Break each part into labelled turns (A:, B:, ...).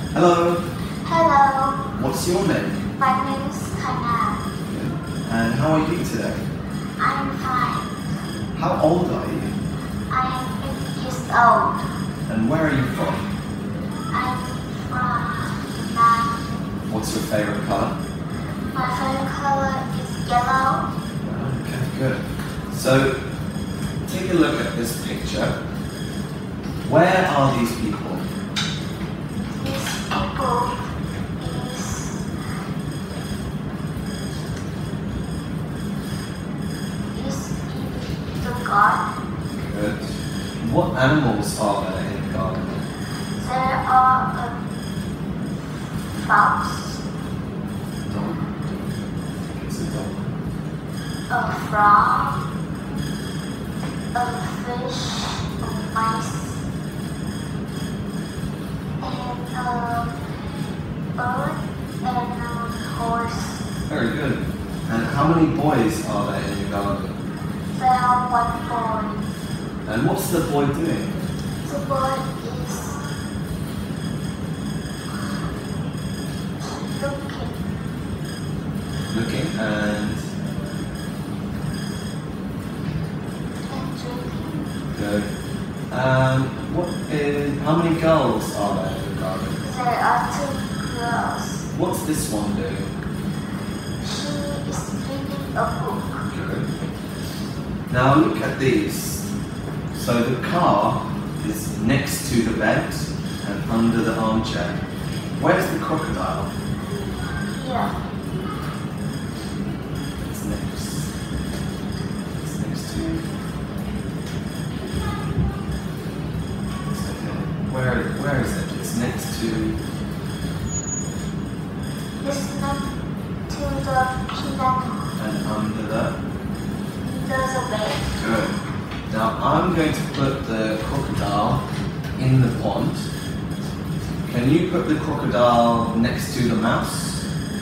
A: Hello.
B: Hello,
A: What's your name?
B: my name is Kana.
A: And how are you today?
B: I'm fine.
A: How old are you?
B: I am 8 years old.
A: And where are you from?
B: I'm from Nam.
A: What's your favorite color?
B: My favorite color is yellow.
A: Okay, good. So, take a look at this picture. Where are these people?
B: These people is in the garden.
A: Good. What animals are there in the garden?
B: There are a fox,
A: Dog. It's a dog.
B: a frog, a fish, a mice, and a bird, and a horse.
A: Very good. And how many boys are there in the garden?
B: There are one boy.
A: And what's the boy doing?
B: The boy is looking
A: Looking and
B: and drinking.
A: good. How many girls are there in the garden?
B: There are two girls.
A: What's this one doing?
B: She is reading a book.
A: Good. Now look at these. So the car is next to the bed and under the armchair. Where's the crocodile?
B: Here.
A: It's next. It's next to. It's okay. Where is it? It's next to.
B: Listen to the piano
A: And under the.
B: under the bed.
A: Good. Now I'm going to put the crocodile in the pond. Can you put the crocodile next to the mouse?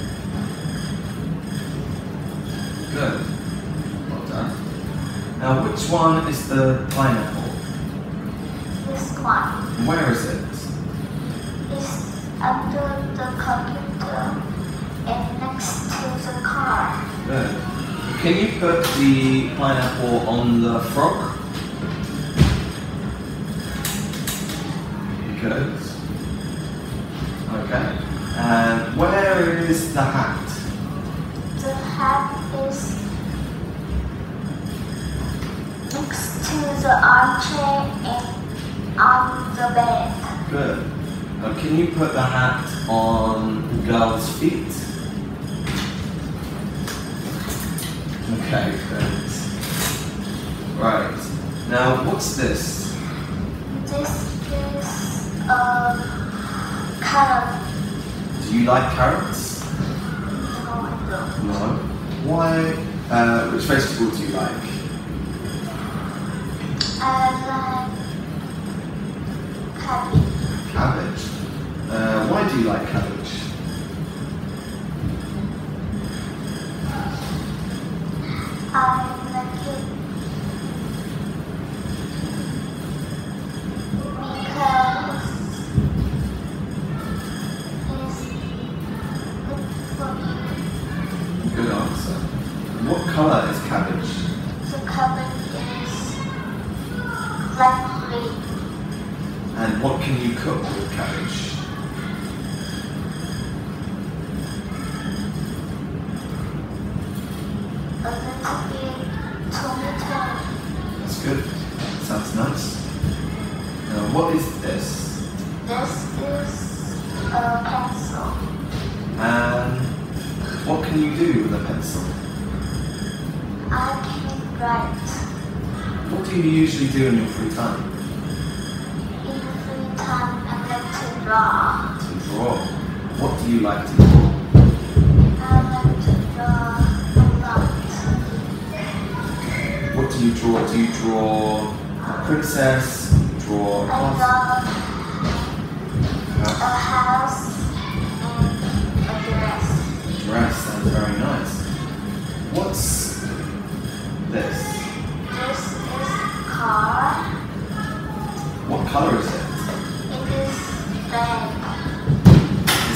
A: Good. Well done. Now which one is the pineapple?
B: This one
A: And where is it?
B: is under the computer and next to the car.
A: Good. Can you put the pineapple on the frog? Good. Okay. And where is the hat?
B: The hat is next to the armchair and on the bed.
A: Good. Can you put the hat on the girl's feet? Okay, good. Right. Now, what's this?
B: This is a carrot.
A: Do you like carrots?
B: No, I don't.
A: No. Why? Which vegetable do you like?
B: I like cabbage.
A: Cabbage. Why do you like cabbage?
B: I like it because it's good for you.
A: Good answer. What colour is cabbage?
B: The cabbage is light green.
A: And what can you cook with cabbage?
B: A little bit tomato.
A: That's good. Sounds nice. Now, what is this?
B: This is a pencil.
A: And what can you do with a pencil?
B: I can write.
A: What do you usually do in your free time?
B: In free time, I like to draw.
A: To draw. What do you like to draw?
B: I like to draw a lot.
A: What do you draw? Do you draw a princess? Do you draw a
B: I
A: house?
B: love a house and a dress.
A: Dress. Sounds very nice. What's this?
B: This is a car.
A: What colour is it?
B: It is red.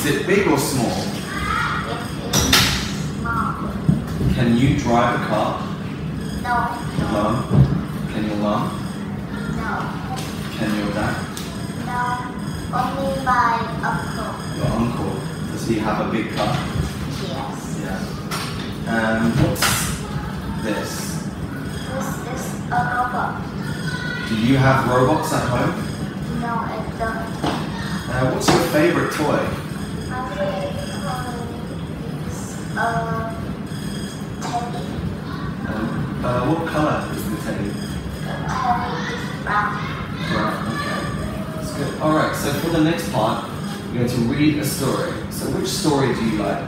A: it big or small?
B: It is small.
A: Can you drive a car?
B: No.
A: No. Can your mom?
B: No.
A: Can your dad?
B: No. Only my uncle.
A: Your uncle? Does he have a big car?
B: Yes.
A: Yeah. What's this?
B: This is a robot.
A: Do you have robots at home?
B: No, it doesn't.
A: What's your favorite toy?
B: My favorite toy is a teddy.
A: What color is the teddy?
B: The teddy is brown.
A: Brown, okay. That's good. Alright, so for the next part, you're going to read a story. So which story do you like?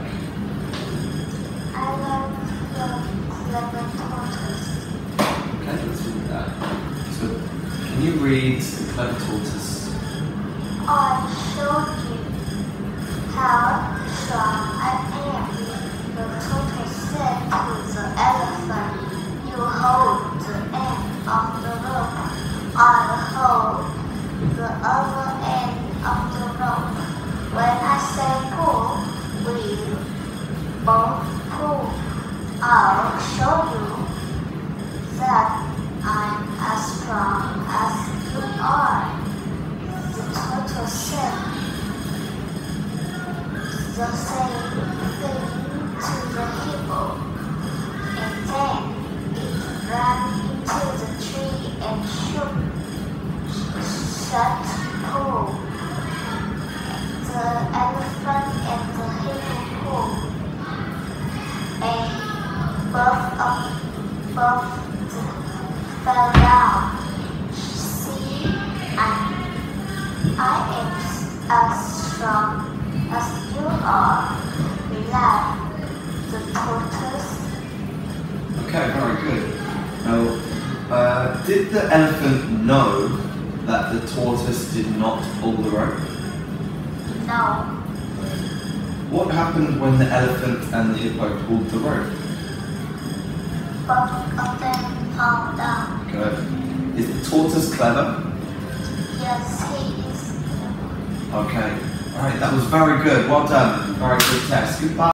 B: I like the clever tortoise.
A: Okay, let's read that. So, can you read The Clever Tortoise?
B: I showed you how strong I am. The tortoise said to the elephant, you hold the end of the rope. I'll hold the other end of the rope. When I say pull, we'll both pull. I'll show you that I'm as strong as you are. The tortoise said the same thing to the hippo, and then it ran into the tree and shut pulled. The elephant and the hippo pulled, and both fell down. See, I am as strong as you are, relaxed the tortoise.
A: Okay, very good. Now, did the elephant know that the tortoise did not pull the rope?
B: No,
A: What happened when the elephant and the hippo pulled the rope?
B: both of them fell down.
A: Good. Is the tortoise clever?
B: Yes, he is.
A: Okay. Alright, that was very good. Well done. Very good test. Goodbye.